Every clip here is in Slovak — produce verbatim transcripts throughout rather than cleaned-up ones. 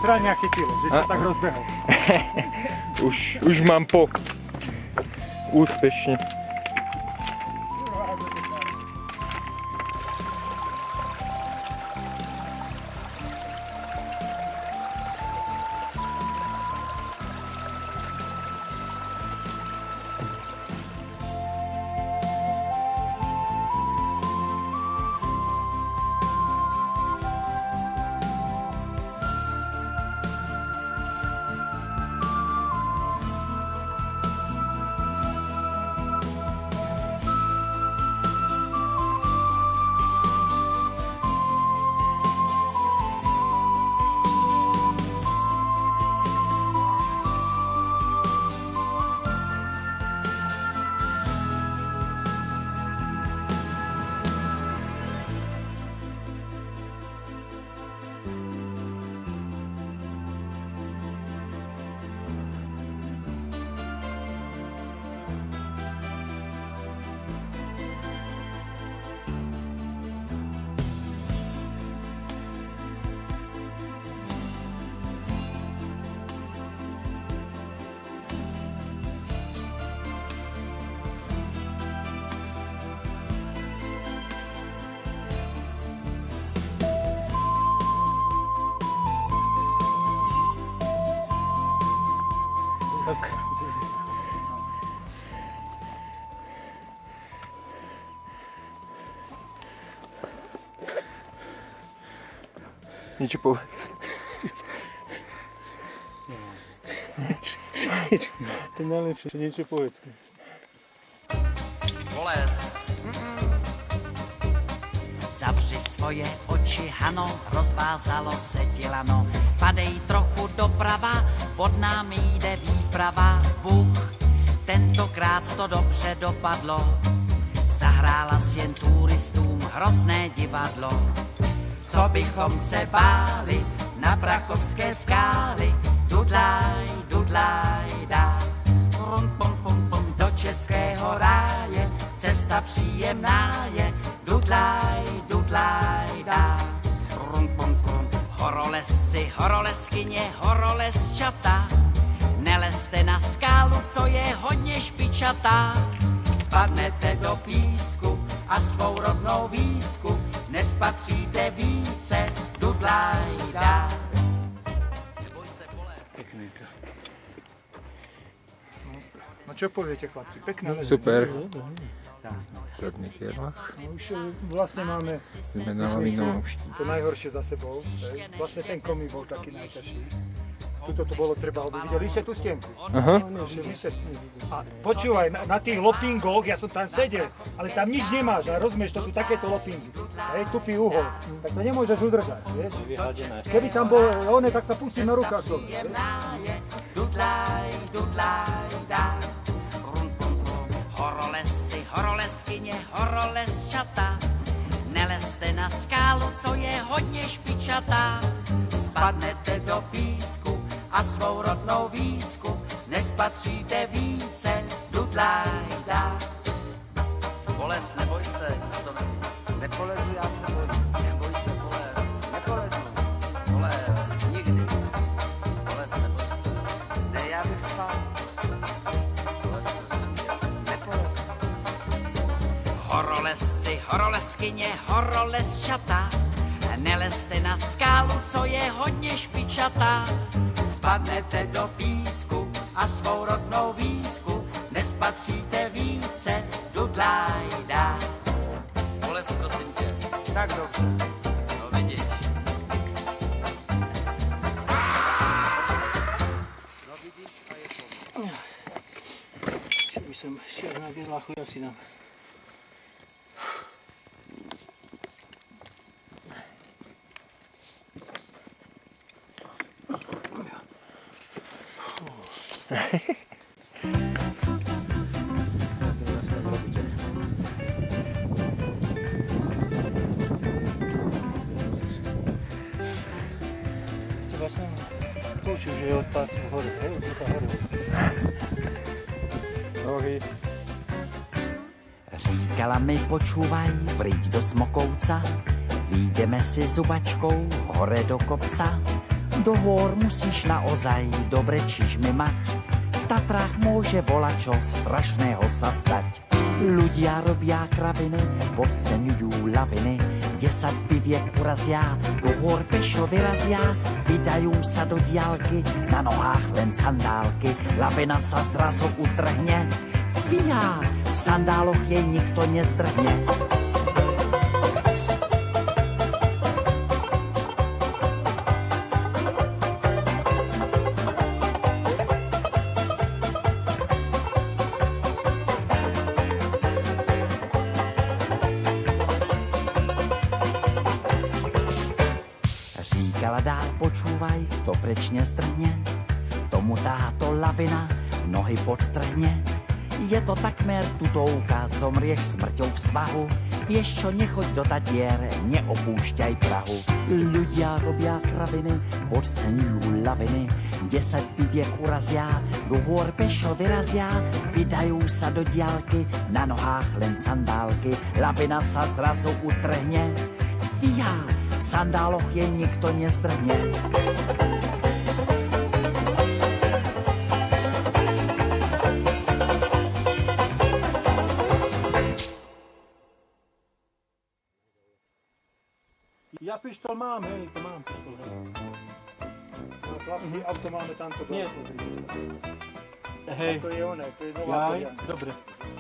zrania chytilo, že sa tak rozbehol. už, už mám po. Úspešne. Tak. Niečo povedz. To je najlepšie, niečo povedz. Boles. Zavři svoje oči, Hano, rozvázalo se ti lano. Padej trochu doprava, pod námi jde výprava. Bůh, tentokrát to dobře dopadlo. Zahrála si jen turistům hrozné divadlo. Co bychom se báli na Prachovské skály. Dudlaj, dudlaj, dá. Pum, pum, pum, pum, do českého ráje. Cesta příjemná je. Dudlaj, dudlaj, dá. Pum, pum, pum. Horolezci, horolezkyně, horolezčata. Nelezte na skálu, co je hodně špičatá. Spadnete do písku a svou rodnou výsku nespatříte více. Dudlaj, dá. Neboj se, Bole. Pekné to. No čo poviete, chlapci? Pekné. Super. V zadných jedlách. No už vlastne máme Sme na lavinou štít. to najhoršie za sebou. Hej. Vlastne ten komí bol taký najťažší. Tuto to bolo treba, aby videl. Líšte tú stienku. Aha. A počúvaj, na, na tých lopingoch, ja som tam sedel, ale tam nič nemáš, ale rozumieš, to sú takéto lopingy. Hej, tupý uhol. Tak sa nemôžeš udržať, vieš? Keby tam bol one, tak sa pustím na rukách dole. Dudlaj, dudlaj, dá. Horolezci, horolezkyně, horolezčata. Nelezte na skálu, co je hodně špičatá. Spadnete do písku a svou rodnou výsku nespatříte více. Dudlaj, dá. Boles, neboj se, nic to není. Nepolezu, já se bojím. Neboj se, Boles, nepolezu. Boles, nikdy. Boles, neboj se. Ne, já bych spát. Boles, prosím tě, nepolezu. Horolezci, horolezkyně, horolezčata. Nelezte na skálu, co je hodně špičatá. Spadnete do písku a svou rodnou výsku nespatříte více. Dudlaj, dá. Boles, prosím tě. Tak dobře. No vidíš. No vidíš a je to. By som šiel na bědlachu, ja si dám. Vlastne počuť, že je od pásu hore, hej, od ducha hore. Nohy. Říkala mi, počúvaj, príď do Smokouca, výjdeme si zubačkou hore do kopca. Do hôr musíš naozaj dobre čižmy mať. V Tatrách môže volačo strašného sa stať. Ľudia robia kraviny, podceňujú laviny. Desať piviek urazia, do hôr pešo vyrazia. Vydajú sa do diálky, na nohách len sandálky. Lavina sa zrazu utrhne. Fíha, v sandáloch jej nikto nezdrhne. Říkala dál, počúvaj, kto preč nestrhne, tomu táto lavina nohy podtrhne. Je to takmer tutovka, zomrieš smrťou v svahu. Vieš čo, nechoď do Tatier, neopúšťaj Prahu. Ľudia robia kraviny, podceňujú laviny. Desať piviek urazia, do hôr pešo vyrazia. Vydajú sa do diálky, na nohách len sandálky. Lavina sa zrazu utrhne. Fíha, v sandáloch jej nikto nezdrhne. Ja pištol mám, hej, to mám pištol, hej. No chlapci, auto máme tamto dole, pozrite sa. Hej. A to je ono, to je nová varianta. Dobre.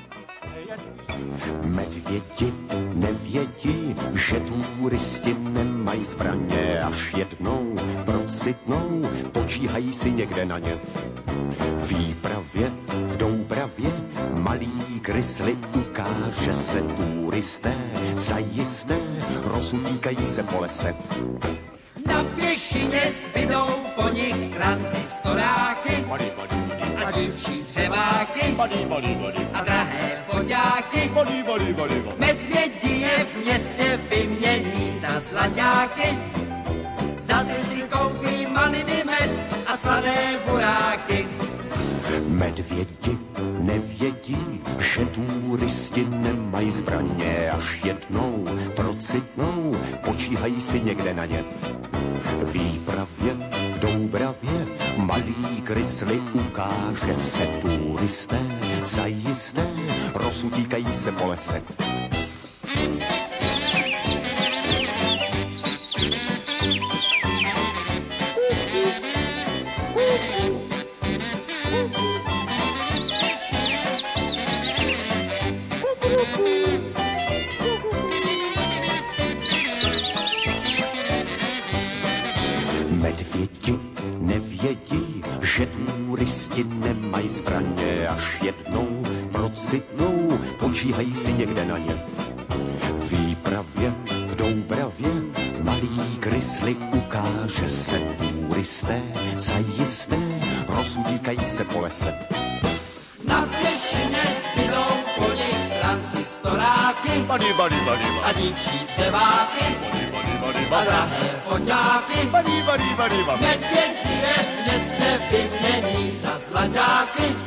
Medvědi nevědí, že turisti nemají zbraně, až jednou procitnou, počíhají si někde na ně. V výpravě, v Doubravě, malý Grizzly ukáže se turisté, zajisté rozutíkají se po lese. Na pěšině zbydou po nich transistoráky a divčí dřeváky a drahé foťáky. Medvědi je v městě vymění za zlaťáky. Za ty si koupí maliny med a sladé buráky. Medvědi nevědí, že turisti nemají zbraně, až jednou procitnou, počíhají si někde na ně. V výpravě, v Doubravě, malý Grizzly ukáže se turisté, zajisté rozutíkají se po lese. Medvědi nevědí, že turisti nemají zbraně, až jednou procitnou, počíhají si někde na ně. V výpravě, v Doubravě, malý Grizzly ukáže se turisté, zajisté rozudíkají se po lese. Na pěšině zbydou po nich transistoráky a divčí dřeváky a drahé foťáky. Medvědi je v městě vymění za zlaťáky.